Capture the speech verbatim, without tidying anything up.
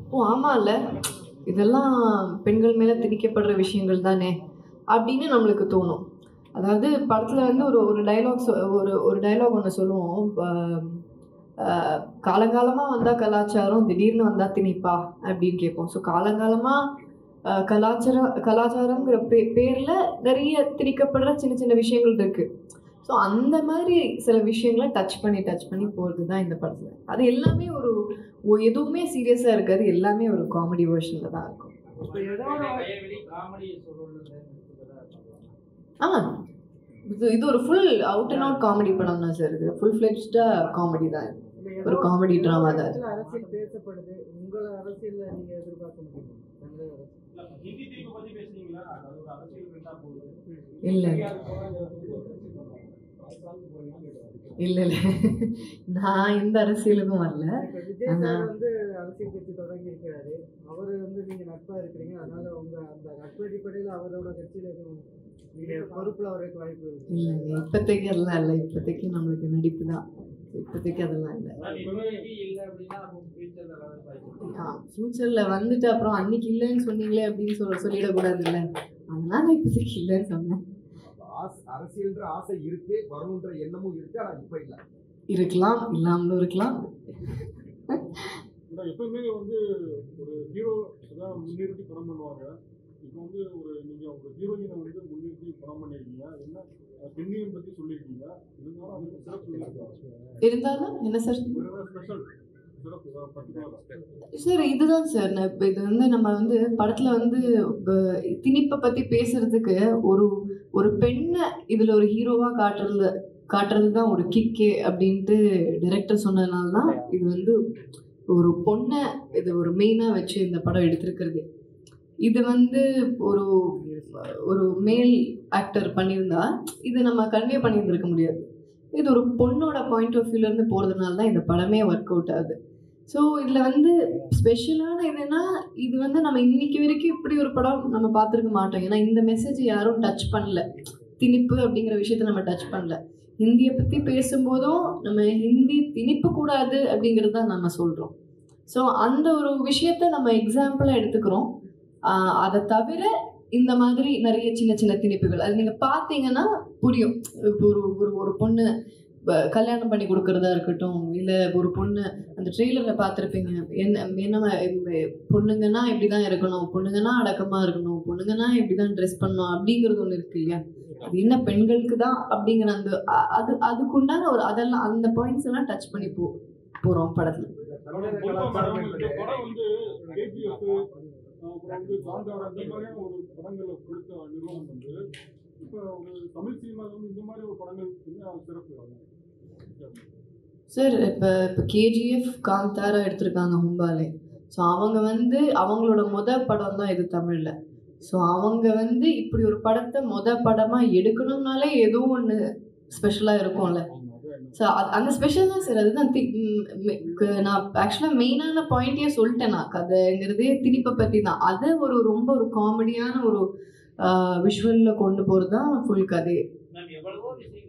ஓ ஆமாம்ல, இதெல்லாம் பெண்கள் மேலே திணிக்கப்படுற விஷயங்கள் தானே அப்படின்னு நம்மளுக்கு தோணும். அதாவது படத்தில் வந்து ஒரு ஒரு டைலாக் சொ ஒரு ஒரு டைலாக் ஒன்று சொல்லுவோம். காலங்காலமாக வந்தால் கலாச்சாரம், திடீர்னு வந்தால் திணிப்பா அப்படின்னு கேட்போம். ஸோ காலங்காலமாக கலாச்சாரம் கலாச்சாரங்கிற பே பேரில் நிறைய திணிக்கப்படுற சின்ன சின்ன விஷயங்கள் இருக்குது. ஸோ அந்த மாதிரி சில விஷயங்களை டச் பண்ணி டச் பண்ணி போகிறது தான் இந்த படத்தில். அது எல்லாமே ஒரு எதுவுமே சீரியஸாக இருக்காது, எல்லாமே ஒரு காமெடி வெர்ஷனில் தான் இருக்கும். ஆ இது இது ஒரு full out and out comedy படம் தான் சார். இது ஃபுல் ஃப்ளெட்ஜ்டாக காமெடி தான், ஒரு காமெடி ட்ராமா தான். அரசியல் பேசப்படுது, உங்களை அரசியல்ல நீங்க எதிர்பார்க்க முடியுமா? இல்லை இல்லை இல்லை நான் இந்த அரசியலுக்கும் வரல. விஜய் சார் வந்து அரசியல் கட்சி தொடங்கி இருக்கிறாரு, அவரு வந்து நீங்க நட்பா இருக்கிறீங்க, அதனால உங்க அந்த நட்பு அடிப்படையில் அவரோட கட்சியில நீங்க பொறுப்புல வரதுக்கு வாய்ப்பு இருக்கு? இல்லைங்க, இப்போதைக்கு அதெல்லாம் இல்லை. இப்போதைக்கு நம்மளுக்கு நடிப்பு தான், இப்போதைக்கு அதெல்லாம் இல்லை. ஃபியூச்சரில் வந்துட்டு அப்புறம் அன்னைக்கு இல்லைன்னு சொன்னீங்களே அப்படின்னு சொல்ல சொல்லிடக்கூடாது இல்லை, அதனால இப்போதைக்கு இல்லைன்னு சொன்னேன். அரசியல்ன்ற ஆசை இருக்கு, வரணுன்ற எண்ணமும் இருக்கு, ஆனா இப்ப இல்ல. இருக்கலாம், இல்லாமலும் இருக்கலாம். எப்பவுமே வந்து ஒரு ஹீரோ தான் முன்னிறுத்தி படம் பண்ணுவாங்க. இப்போ வந்து ஒரு நீங்க ஒரு ஹீரோயினை வந்து முன்னிறுத்தி படம் பண்ணிருக்கீங்க, என்ன பெண்ணியம் பத்தி சொல்லியிருக்கீங்க, இருந்தாலும் அதுக்கு சிறப்பு இருந்தாலும் என்ன சார் ஸ்பெஷல் சார்? இதுதான் சார், நான் இப்போ இது வந்து நம்ம வந்து படத்தில் வந்து திணிப்பை பற்றி பேசுறதுக்கு ஒரு ஒரு பெண்ணை இதில் ஒரு ஹீரோவாக காட்டுறது காட்டுறது தான் ஒரு கிக்கே அப்படின்ட்டு டைரக்டர் சொன்னதுனால தான் இது வந்து ஒரு பொண்ணை இது ஒரு மெயினாக வச்சு இந்த படம் எடுத்திருக்கிறது. இது வந்து ஒரு ஒரு மேல் ஆக்டர் பண்ணியிருந்தா இது நம்ம கன்வே பண்ணியிருந்திருக்க முடியாது. இது ஒரு பொண்ணோட பாயிண்ட் ஆஃப் வியூலேருந்து போகிறதுனால தான் இந்த படமே ஒர்க் அவுட் ஆகுது. ஸோ இதில் வந்து ஸ்பெஷலான இதுன்னா, இது வந்து நம்ம இன்னைக்கு வரைக்கும் இப்படி ஒரு படம் நம்ம பார்த்துருக்க மாட்டோம். ஏன்னா இந்த மெசேஜ் யாரும் டச் பண்ணல, திணிப்பு அப்படிங்கிற விஷயத்த நம்ம டச் பண்ணல. ஹிந்தியை பற்றி பேசும்போதும் நம்ம ஹிந்தி திணிப்பு கூடாது அப்படிங்கிறது தான் நம்ம சொல்கிறோம். ஸோ அந்த ஒரு விஷயத்த நம்ம எக்ஸாம்பிளாக எடுத்துக்கிறோம். அதை தவிர இந்த மாதிரி நிறைய சின்ன சின்ன திணிப்புகள் அது நீங்கள் பார்த்தீங்கன்னா புரியும். இப்போ ஒரு ஒரு ஒரு பொண்ணு கல்யாணம் பண்ணி கொடுக்கறதா இருக்கட்டும், இல்லை ஒரு பொண்ணு அந்த ட்ரெய்லரில் பார்த்துருப்பீங்க, என்ன என்ன பொண்ணுங்கன்னா இப்படி தான் இருக்கணும், பொண்ணுங்கன்னா அடக்கமாக இருக்கணும், பொண்ணுங்கன்னா இப்படி தான் ட்ரெஸ் பண்ணணும் அப்படிங்கிறது ஒன்று இருக்கு இல்லையா? அது என்ன பெண்களுக்கு தான் அப்படிங்கிற அந்த அது அதுக்குண்டான ஒரு அதெல்லாம் அந்த பாயிண்ட்ஸ் எல்லாம் டச் பண்ணி போ போகிறோம் படத்தில். சார் இப்போ இப்போ கேஜிஎஃப் காந்தாரா எடுத்திருக்காங்க ஹும்பாலே. ஸோ அவங்க வந்து அவங்களோட மொதல் படம் தான் இது தமிழில். ஸோ அவங்க வந்து இப்படி ஒரு படத்தை மொதல் படமாக எடுக்கணும்னாலே ஏதோ ஒன்று ஸ்பெஷலாக இருக்கும்ல. ஸோ அது அந்த ஸ்பெஷல் தான் சார். அதுதான் தி நான் ஆக்சுவலாக மெயினான பாயிண்ட்டே சொல்லிட்டேன். நான் கதைங்கிறதே திணிப்பை பற்றி தான். அதை ஒரு ரொம்ப ஒரு காமெடியான ஒரு விஷுவலில் கொண்டு போகிறது தான் ஃபுல் கதையே.